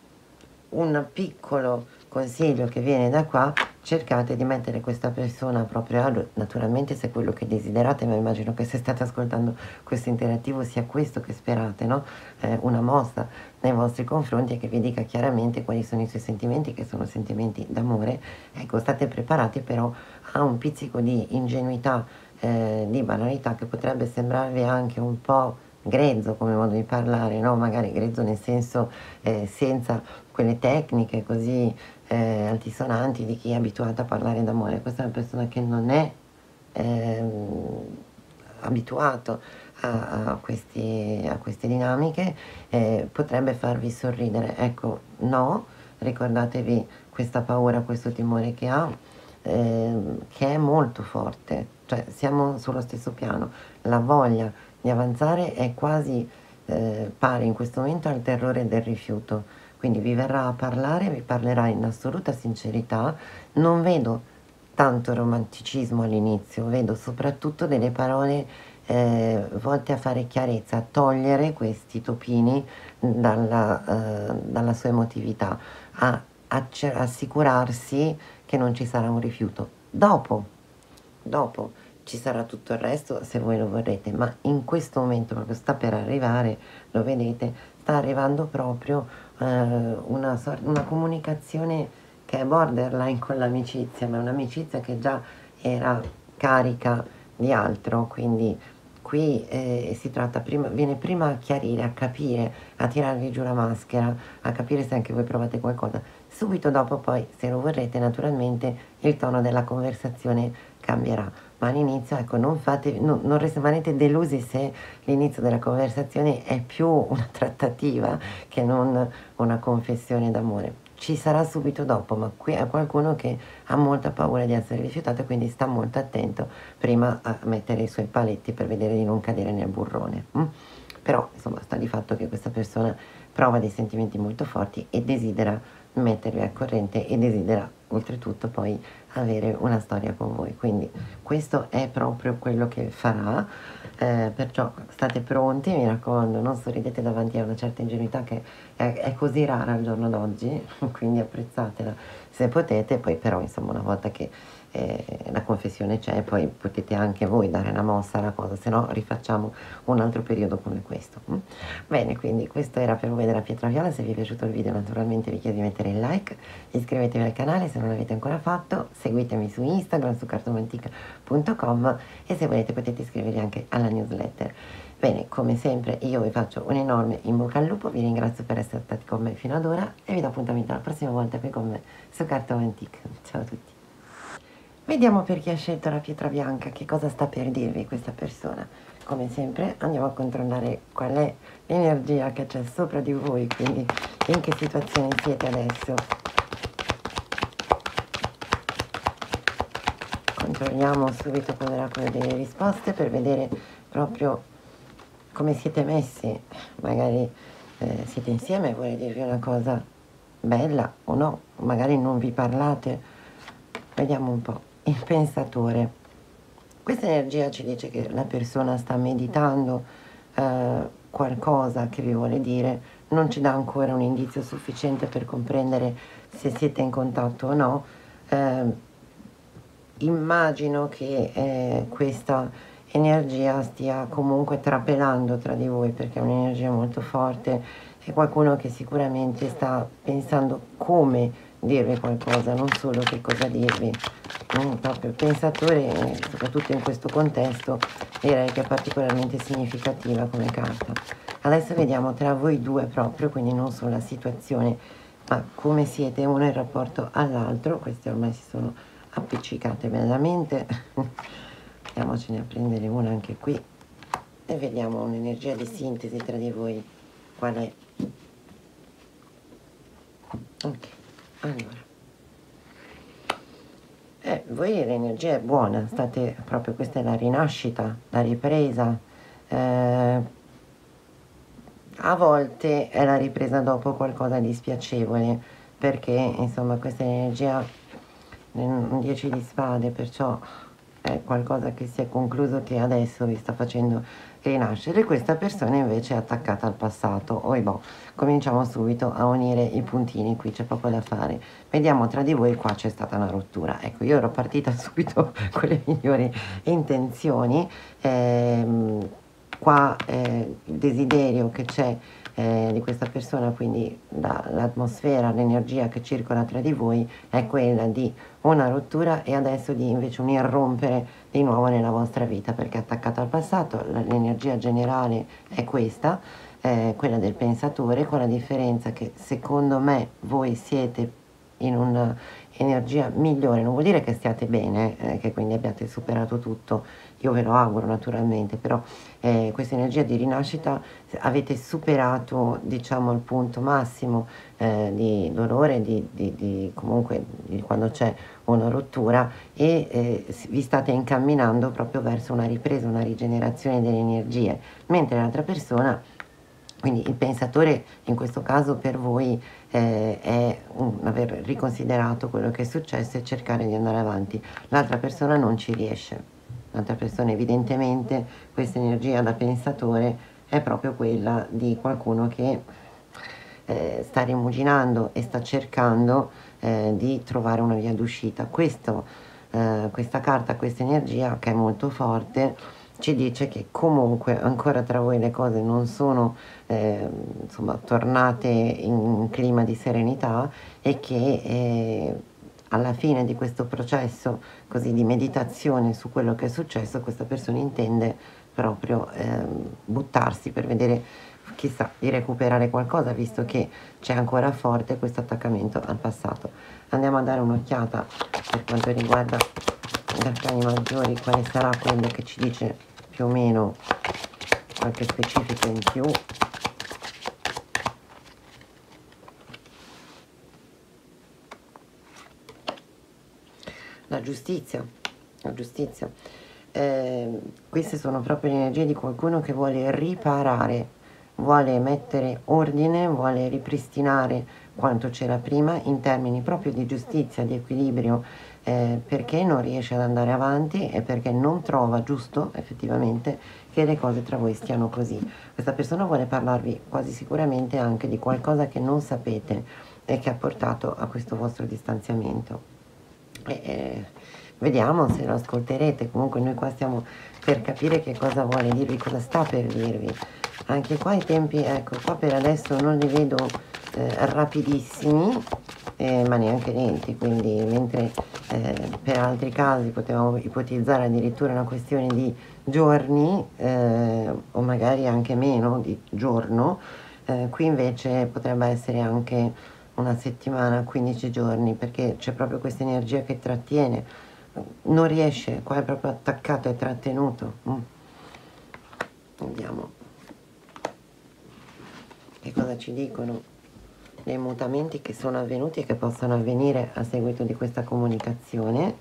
un piccolo consiglio che viene da qua: cercate di mettere questa persona a proprio agio, naturalmente se è quello che desiderate, ma immagino che se state ascoltando questo interattivo sia questo che sperate, no? Eh, una mossa nei vostri confronti e che vi dica chiaramente quali sono i suoi sentimenti, che sono sentimenti d'amore. Ecco, state preparati però a un pizzico di ingenuità, eh, di banalità, che potrebbe sembrarvi anche un po' grezzo come modo di parlare, no? Magari grezzo nel senso eh, senza quelle tecniche così eh, altisonanti di chi è abituato a parlare d'amore. Questa è una persona che non è ehm, abituato a, a, questi, a queste dinamiche, eh, potrebbe farvi sorridere. Ecco, no, ricordatevi questa paura, questo timore che ha, ehm, che è molto forte, cioè siamo sullo stesso piano. La voglia di avanzare è quasi eh, pari in questo momento al terrore del rifiuto. Quindi vi verrà a parlare, vi parlerà in assoluta sincerità. Non vedo tanto romanticismo all'inizio, vedo soprattutto delle parole eh, volte a fare chiarezza, a togliere questi topini dalla, eh, dalla sua emotività, a, a assicurarsi che non ci sarà un rifiuto. Dopo, dopo ci sarà tutto il resto se voi lo vorrete, ma in questo momento proprio sta per arrivare, lo vedete, sta arrivando proprio eh, una, una comunicazione che è borderline con l'amicizia, ma è un'amicizia che già era carica di altro, quindi qui eh, si tratta prima, viene prima a chiarire, a capire, a tirarvi giù la maschera, a capire se anche voi provate qualcosa. Subito dopo poi, se lo vorrete, naturalmente il tono della conversazione cambierà, ma all'inizio, ecco, non, fate, no, non rimanete delusi se l'inizio della conversazione è più una trattativa che non una confessione d'amore. Ci sarà subito dopo, ma qui è qualcuno che ha molta paura di essere rifiutato e quindi sta molto attento prima a mettere i suoi paletti per vedere di non cadere nel burrone. Mm? Però, insomma, sta di fatto che questa persona prova dei sentimenti molto forti e desidera mettervi al corrente e desidera oltretutto poi avere una storia con voi, quindi questo è proprio quello che farà, eh, perciò state pronti, mi raccomando, non sorridete davanti a una certa ingenuità che è, è così rara al giorno d'oggi, quindi apprezzatela se potete. Poi però insomma, una volta che eh, la confessione c'è, poi potete anche voi dare una mossa alla cosa, se no rifacciamo un altro periodo come questo. Mm? Bene, quindi questo era per voi della pietra viola. Se vi è piaciuto il video naturalmente vi chiedo di mettere il like, iscrivetevi al canale se non l'avete ancora fatto, seguitemi su Instagram, su cartomantica punto com, e se volete potete iscrivervi anche alla newsletter. Bene, come sempre io vi faccio un enorme in bocca al lupo, vi ringrazio per essere stati con me fino ad ora e vi do appuntamento la prossima volta qui con me su Cartomantic. Ciao a tutti. Vediamo per chi ha scelto la pietra bianca che cosa sta per dirvi questa persona. Come sempre andiamo a controllare qual è l'energia che c'è sopra di voi, quindi in che situazione siete adesso. Controlliamo subito con l'oracolo delle risposte per vedere proprio come siete messi. Magari eh, siete insieme e vuole dirvi una cosa bella o no, magari non vi parlate. Vediamo un po'. Il pensatore. Questa energia ci dice che la persona sta meditando eh, qualcosa che vi vuole dire, non ci dà ancora un indizio sufficiente per comprendere se siete in contatto o no. Eh, immagino che eh, questa energia stia comunque trapelando tra di voi, perché è un'energia molto forte, è qualcuno che sicuramente sta pensando come dirvi qualcosa, non solo che cosa dirvi. Mm, proprio il pensatore, soprattutto in questo contesto, direi che è particolarmente significativa come carta. Adesso vediamo tra voi due proprio, quindi non solo la situazione, ma come siete uno in rapporto all'altro. Queste ormai si sono appiccicate bellamente. Andiamocene a prendere una anche qui e vediamo un'energia di sintesi tra di voi. Qual è? Ok, allora. Eh, voi l'energia è buona, state proprio, questa è la rinascita, la ripresa, eh, a volte è la ripresa dopo qualcosa di spiacevole, perché insomma questa energia un dieci di spade, perciò è qualcosa che si è concluso, che adesso vi sta facendo rinascere. Questa persona invece è attaccata al passato. Oi boh, cominciamo subito a unire i puntini, qui c'è poco da fare. Vediamo tra di voi, qua c'è stata una rottura. Ecco, io ero partita subito con le migliori intenzioni. Ehm, qua eh, il desiderio che c'è eh, di questa persona, quindi l'atmosfera, l'energia che circola tra di voi è quella di una rottura e adesso di invece un irrompere di nuovo nella vostra vita, perché è attaccata al passato. L'energia generale è questa, eh, quella del pensatore, con la differenza che secondo me voi siete in un'energia migliore. Non vuol dire che stiate bene, eh, che quindi abbiate superato tutto, io ve lo auguro naturalmente, però eh, questa energia di rinascita, avete superato, diciamo, il punto massimo eh, di dolore, di, di, di comunque di quando c'è una rottura, e eh, vi state incamminando proprio verso una ripresa, una rigenerazione delle energie, mentre l'altra persona, quindi il pensatore in questo caso per voi eh, è un, aver riconsiderato quello che è successo e cercare di andare avanti. L'altra persona non ci riesce. L'altra persona evidentemente, questa energia da pensatore è proprio quella di qualcuno che eh, sta rimuginando e sta cercando eh, di trovare una via d'uscita. Questo, eh, questa carta, questa energia che è molto forte, ci dice che comunque ancora tra voi le cose non sono eh, insomma tornate in clima di serenità, e che eh, alla fine di questo processo così di meditazione su quello che è successo, questa persona intende proprio eh, buttarsi per vedere, chissà, di recuperare qualcosa, visto che c'è ancora forte questo attaccamento al passato. Andiamo a dare un'occhiata per quanto riguarda gli arcani maggiori, quale sarà quello che ci dice più o meno qualche specifico in più. La giustizia, la giustizia. Eh, queste sono proprio le energie di qualcuno che vuole riparare, vuole mettere ordine, vuole ripristinare quanto c'era prima in termini proprio di giustizia, di equilibrio, eh, perché non riesce ad andare avanti e perché non trova giusto effettivamente che le cose tra voi stiano così. Questa persona vuole parlarvi quasi sicuramente anche di qualcosa che non sapete e che ha portato a questo vostro distanziamento. E, eh, vediamo se lo ascolterete. Comunque noi qua stiamo per capire che cosa vuole dirvi, cosa sta per dirvi. Anche qua i tempi, ecco, qua per adesso non li vedo eh, rapidissimi, eh, ma neanche lenti, quindi mentre eh, per altri casi potevamo ipotizzare addirittura una questione di giorni eh, o magari anche meno di giorno, eh, qui invece potrebbe essere anche una settimana, quindici giorni, perché c'è proprio questa energia che trattiene, non riesce, qua è proprio attaccato, è trattenuto. Mm. Vediamo che cosa ci dicono dei mutamenti che sono avvenuti e che possono avvenire a seguito di questa comunicazione.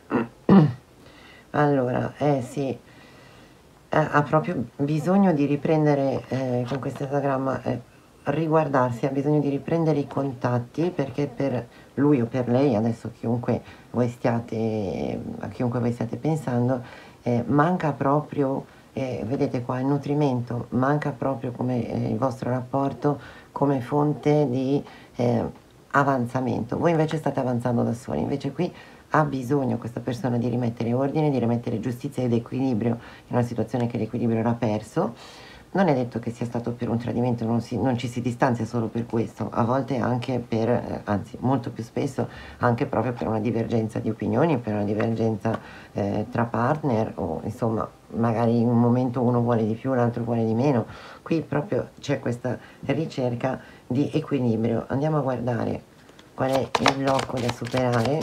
Allora, eh sì, ha proprio bisogno di riprendere eh, con questo esagramma, eh, riguardarsi, ha bisogno di riprendere i contatti, perché per lui o per lei, adesso chiunque voi stiate, a chiunque voi stiate pensando, eh, manca proprio, eh, vedete qua il nutrimento, manca proprio come eh, il vostro rapporto come fonte di eh, avanzamento. Voi invece state avanzando da soli, invece qui ha bisogno questa persona di rimettere ordine, di rimettere giustizia ed equilibrio in una situazione che l'equilibrio era perso. Non è detto che sia stato per un tradimento, non, si, non ci si distanzia solo per questo, a volte anche per, eh, anzi molto più spesso, anche proprio per una divergenza di opinioni, per una divergenza eh, tra partner, o insomma magari in un momento uno vuole di più, l'altro vuole di meno. Qui proprio c'è questa ricerca di equilibrio. Andiamo a guardare qual è il blocco da superare,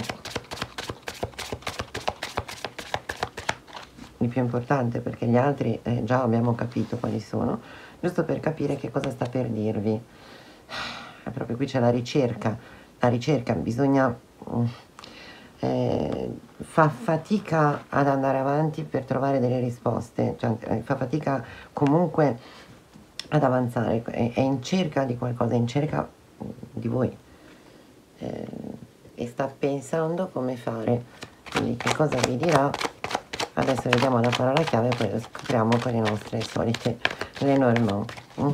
il più importante, perché gli altri eh, già abbiamo capito quali sono, giusto per capire che cosa sta per dirvi. Eh, proprio qui c'è la ricerca, la ricerca, bisogna, eh, fa fatica ad andare avanti per trovare delle risposte, cioè eh, fa fatica comunque ad avanzare, è, è in cerca di qualcosa, è in cerca di voi, eh, e sta pensando come fare, quindi che cosa vi dirà. Adesso vediamo la parola chiave e poi lo scopriamo con le nostre solite Lenormand. mm.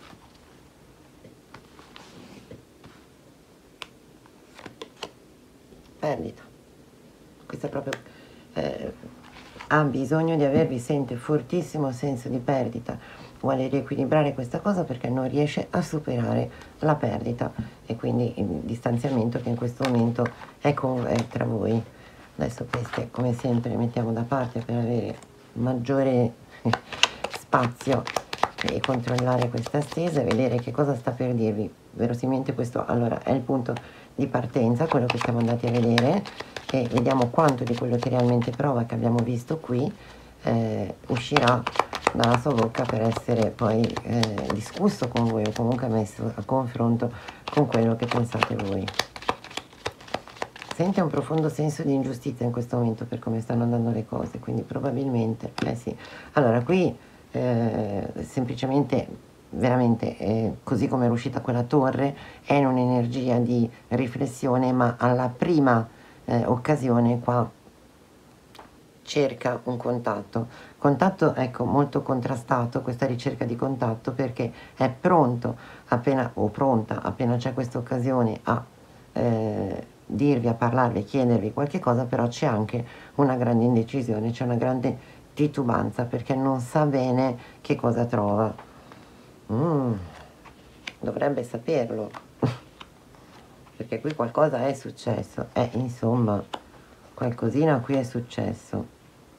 Perdita, questa è proprio eh, ha bisogno di avervi, sente fortissimo senso di perdita, vuole riequilibrare questa cosa perché non riesce a superare la perdita e quindi il distanziamento che in questo momento è, con, è tra voi. Adesso queste come sempre le mettiamo da parte per avere maggiore spazio e controllare questa stesa e vedere che cosa sta per dirvi. Verosimilmente questo allora è il punto di partenza, quello che siamo andati a vedere, e vediamo quanto di quello che realmente prova, che abbiamo visto qui, eh, uscirà dalla sua bocca per essere poi eh, discusso con voi o comunque messo a confronto con quello che pensate voi. Sente un profondo senso di ingiustizia in questo momento per come stanno andando le cose, quindi probabilmente, eh sì. Allora qui eh, semplicemente, veramente, eh, così come è uscita quella torre, è in un'energia di riflessione, ma alla prima eh, occasione qua cerca un contatto. Contatto, ecco, molto contrastato, questa ricerca di contatto, perché è pronto, appena, o pronta, appena c'è questa occasione, a eh, dirvi, a parlarvi, a chiedervi qualche cosa, però c'è anche una grande indecisione, c'è una grande titubanza, perché non sa bene che cosa trova. Mm, dovrebbe saperlo, perché qui qualcosa è successo, eh, insomma, qualcosina qui è successo.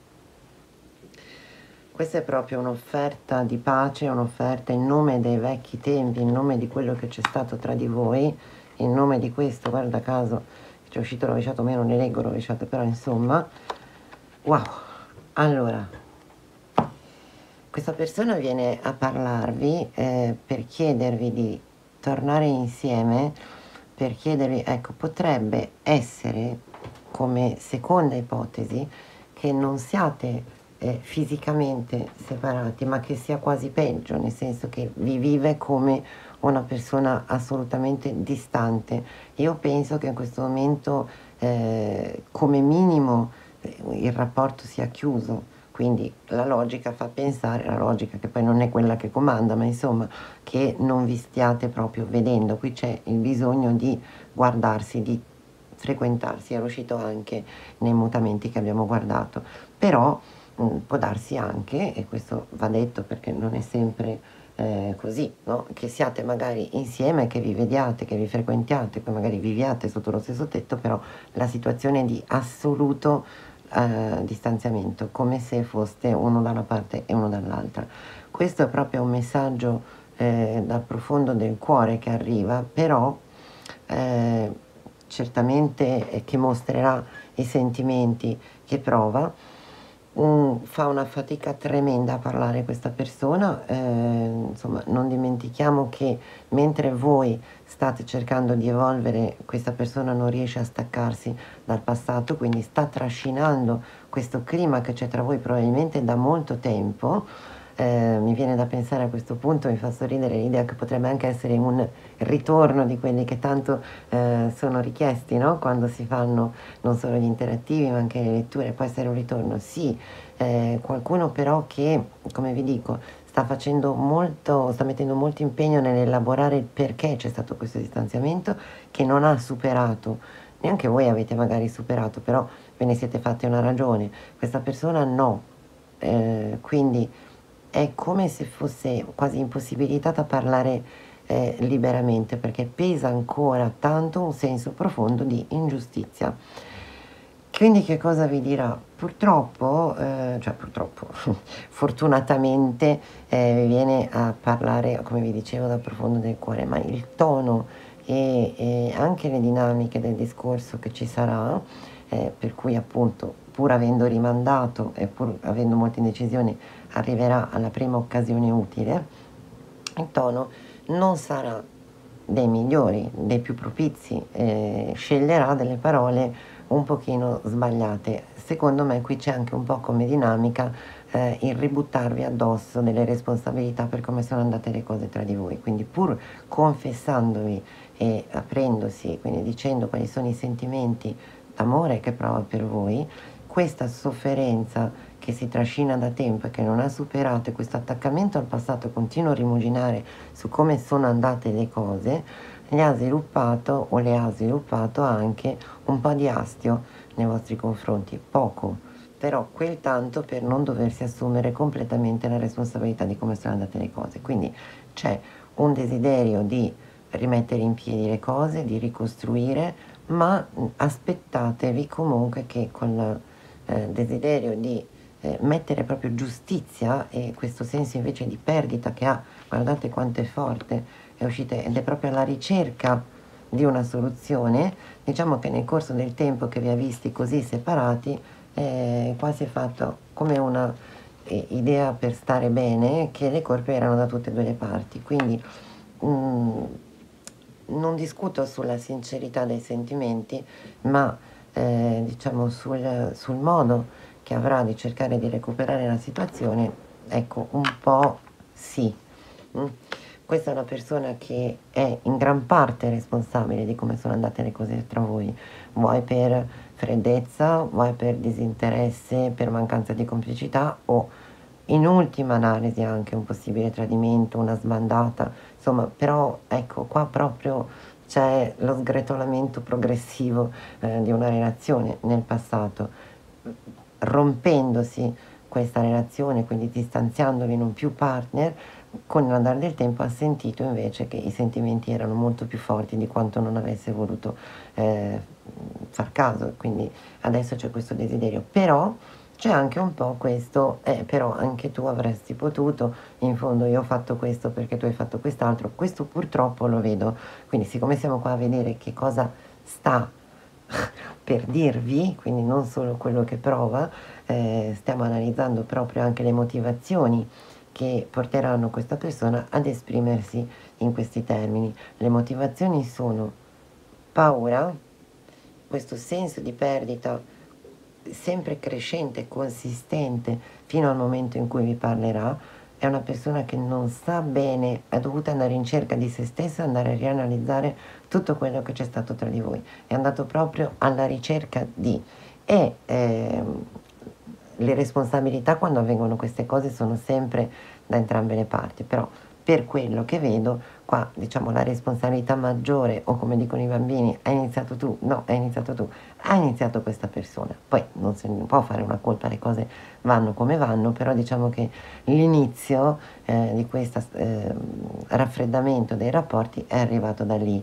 Questa è proprio un'offerta di pace, un'offerta in nome dei vecchi tempi, in nome di quello che c'è stato tra di voi, in nome di questo, guarda caso, c'è uscito rovesciato, meno ne leggo rovesciato, però insomma, wow. Allora, questa persona viene a parlarvi eh, per chiedervi di tornare insieme, per chiedervi, ecco, potrebbe essere, come seconda ipotesi, che non siate eh, fisicamente separati, ma che sia quasi peggio, nel senso che vi vive come una persona assolutamente distante. Io penso che in questo momento eh, come minimo eh, il rapporto sia chiuso, quindi la logica fa pensare, la logica che poi non è quella che comanda, ma insomma che non vi stiate proprio vedendo. Qui c'è il bisogno di guardarsi, di frequentarsi, è uscito anche nei mutamenti che abbiamo guardato, però mh, può darsi anche, e questo va detto perché non è sempre eh, così, no? Che siate magari insieme, che vi vediate, che vi frequentiate, che magari viviate sotto lo stesso tetto, però la situazione di assoluto eh, distanziamento, come se foste uno da una parte e uno dall'altra. Questo è proprio un messaggio eh, dal profondo del cuore che arriva, però eh, certamente eh, che mostrerà i sentimenti che prova. Mm, fa una fatica tremenda a parlare questa persona, eh, insomma non dimentichiamo che mentre voi state cercando di evolvere, questa persona non riesce a staccarsi dal passato, quindi sta trascinando questo clima che c'è tra voi probabilmente da molto tempo. Eh, mi viene da pensare a questo punto, mi fa sorridere l'idea che potrebbe anche essere un ritorno di quelli che tanto eh, sono richiesti, no? Quando si fanno non solo gli interattivi ma anche le letture, può essere un ritorno, sì, eh, qualcuno però che, come vi dico, sta facendo molto, sta mettendo molto impegno nell'elaborare il perché c'è stato questo distanziamento, che non ha superato, neanche voi avete magari superato, però ve ne siete fatti una ragione, questa persona no, eh, quindi è come se fosse quasi impossibilitata a parlare eh, liberamente, perché pesa ancora tanto un senso profondo di ingiustizia. Quindi che cosa vi dirà? Purtroppo, eh, cioè purtroppo, fortunatamente eh, vi viene a parlare, come vi dicevo, dal profondo del cuore, ma il tono e, e anche le dinamiche del discorso che ci sarà, eh, per cui appunto pur avendo rimandato e pur avendo molte indecisioni arriverà alla prima occasione utile, il tono non sarà dei migliori, dei più propizi, eh, sceglierà delle parole un pochino sbagliate, secondo me qui c'è anche un po' come dinamica eh, il ributtarvi addosso delle responsabilità per come sono andate le cose tra di voi, quindi pur confessandovi e aprendosi, quindi dicendo quali sono i sentimenti d'amore che prova per voi, questa sofferenza che si trascina da tempo e che non ha superato, e questo attaccamento al passato continuo a rimuginare su come sono andate le cose, le ha sviluppato o le ha sviluppato anche un po' di astio nei vostri confronti, poco, però quel tanto per non doversi assumere completamente la responsabilità di come sono andate le cose. Quindi c'è un desiderio di rimettere in piedi le cose, di ricostruire, ma aspettatevi comunque che con il eh, desiderio di eh, mettere proprio giustizia e questo senso invece di perdita che ha, guardate quanto è forte, è uscita ed è proprio alla ricerca di una soluzione, diciamo che nel corso del tempo che vi ha visti così separati, eh, qua si è fatto come una eh, idea per stare bene, che le colpe erano da tutte e due le parti, quindi mm, non discuto sulla sincerità dei sentimenti, ma eh, diciamo sul, sul modo che avrà di cercare di recuperare la situazione, ecco, un po' sì. Mm. Questa è una persona che è in gran parte responsabile di come sono andate le cose tra voi, vuoi per freddezza, vuoi per disinteresse, per mancanza di complicità o in ultima analisi anche un possibile tradimento, una sbandata, insomma, però ecco, qua proprio c'è lo sgretolamento progressivo eh, di una relazione nel passato, rompendosi questa relazione, quindi distanziandovi non più partner, con l'andare del tempo ha sentito invece che i sentimenti erano molto più forti di quanto non avesse voluto eh, far caso, quindi adesso c'è questo desiderio, però c'è anche un po' questo, eh, però anche tu avresti potuto, in fondo io ho fatto questo perché tu hai fatto quest'altro, questo purtroppo lo vedo, quindi siccome siamo qua a vedere che cosa sta per dirvi, quindi non solo quello che prova, eh, stiamo analizzando proprio anche le motivazioni che porteranno questa persona ad esprimersi in questi termini. Le motivazioni sono paura, questo senso di perdita sempre crescente, consistente, fino al momento in cui vi parlerà. È una persona che non sta bene, è dovuta andare in cerca di se stessa, andare a rianalizzare tutto quello che c'è stato tra di voi, è andato proprio alla ricerca di, e ehm, le responsabilità quando avvengono queste cose sono sempre da entrambe le parti, però per quello che vedo qua, diciamo, la responsabilità maggiore, o come dicono i bambini, hai iniziato tu, no, hai iniziato tu, ha iniziato questa persona, poi non si può fare una colpa, le cose vanno come vanno, però diciamo che l'inizio eh, di questo eh, raffreddamento dei rapporti è arrivato da lì.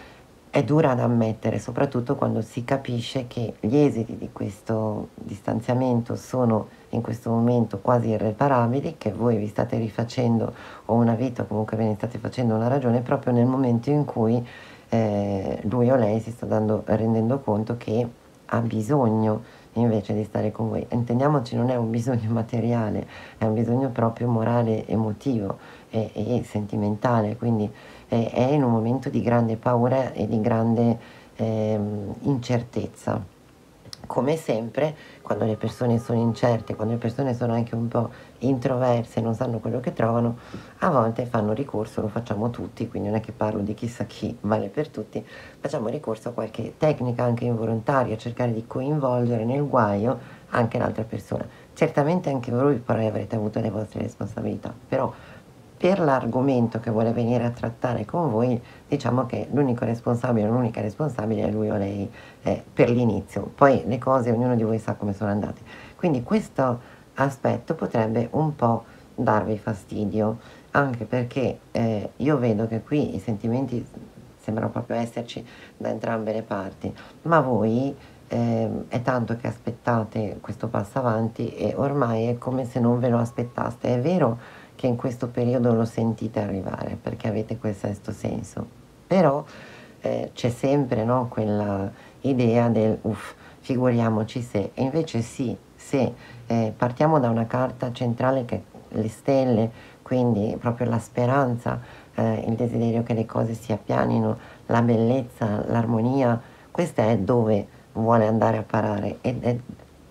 È dura da ammettere, soprattutto quando si capisce che gli esiti di questo distanziamento sono in questo momento quasi irreparabili, che voi vi state rifacendo o una vita o comunque ve ne state facendo una ragione proprio nel momento in cui eh, lui o lei si sta dando, rendendo conto che ha bisogno invece di stare con voi. Intendiamoci, non è un bisogno materiale, è un bisogno proprio morale, emotivo e, e sentimentale, quindi è, è in un momento di grande paura e di grande ehm, incertezza. Come sempre, quando le persone sono incerte, quando le persone sono anche un po' introverse, non sanno quello che trovano, a volte fanno ricorso, lo facciamo tutti, quindi non è che parlo di chissà chi, vale per tutti, facciamo ricorso a qualche tecnica anche involontaria, cercare di coinvolgere nel guaio anche l'altra persona. Certamente anche voi poi avrete avuto le vostre responsabilità, però per l'argomento che vuole venire a trattare con voi, diciamo che l'unico responsabile, l'unica responsabile è lui o lei eh, per l'inizio. Poi le cose, ognuno di voi sa come sono andate. Quindi questo aspetto potrebbe un po' darvi fastidio, anche perché eh, io vedo che qui i sentimenti sembrano proprio esserci da entrambe le parti, ma voi eh, è tanto che aspettate questo passo avanti e ormai è come se non ve lo aspettaste. È vero che in questo periodo lo sentite arrivare perché avete quel sesto senso, però eh, c'è sempre, no, quella idea del uff, figuriamoci se, e invece sì, se eh, partiamo da una carta centrale che è le stelle, quindi proprio la speranza, eh, il desiderio che le cose si appianino, la bellezza, l'armonia, questa è dove vuole andare a parare ed è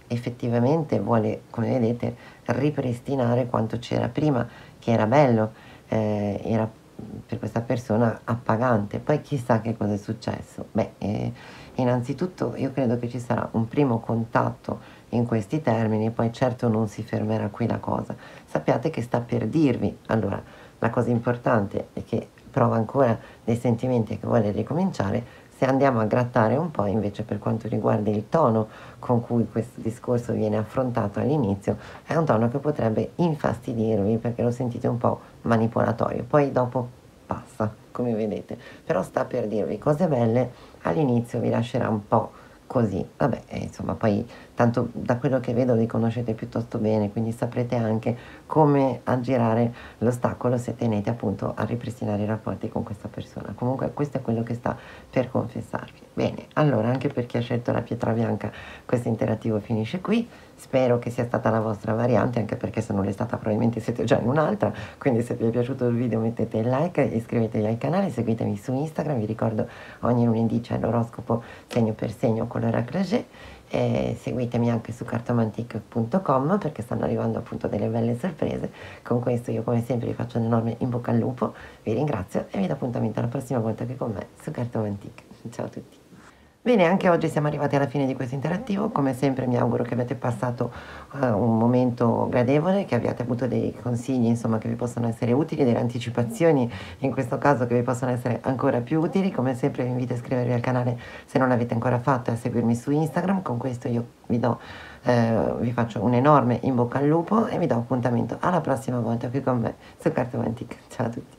effettivamente vuole, come vedete, ripristinare quanto c'era prima, che era bello, eh, era per questa persona appagante. Poi chissà che cosa è successo. Beh, eh, innanzitutto io credo che ci sarà un primo contatto in questi termini, poi certo non si fermerà qui la cosa. Sappiate che sta per dirvi. Allora, la cosa importante è che prova ancora dei sentimenti e che vuole ricominciare. Se andiamo a grattare un po' invece per quanto riguarda il tono con cui questo discorso viene affrontato all'inizio, è un tono che potrebbe infastidirvi perché lo sentite un po' manipolatorio, poi dopo passa, come vedete, però sta per dirvi cose belle, all'inizio vi lascerà un po' così, vabbè, eh, insomma, poi tanto da quello che vedo vi conoscete piuttosto bene, quindi saprete anche come aggirare l'ostacolo se tenete appunto a ripristinare i rapporti con questa persona. Comunque questo è quello che sta per confessarvi. Bene, allora anche per chi ha scelto la pietra bianca questo interattivo finisce qui. Spero che sia stata la vostra variante, anche perché se non l'è stata probabilmente siete già in un'altra, quindi se vi è piaciuto il video mettete il like, iscrivetevi al canale, seguitemi su Instagram, vi ricordo ogni lunedì c'è l'oroscopo segno per segno con l'oracle G, e seguitemi anche su cartomantic punto com perché stanno arrivando appunto delle belle sorprese. Con questo io come sempre vi faccio un enorme in bocca al lupo, vi ringrazio e vi do appuntamento la prossima volta che con me su Cartomantic. Ciao a tutti! Bene, anche oggi siamo arrivati alla fine di questo interattivo. Come sempre mi auguro che avete passato uh, un momento gradevole, che abbiate avuto dei consigli, insomma, che vi possono essere utili, delle anticipazioni, in questo caso che vi possono essere ancora più utili. Come sempre vi invito a iscrivervi al canale se non l'avete ancora fatto e a seguirmi su Instagram. Con questo io vi do, eh, vi faccio un enorme in bocca al lupo e vi do appuntamento alla prossima volta qui con me su Cartomantic. Ciao a tutti!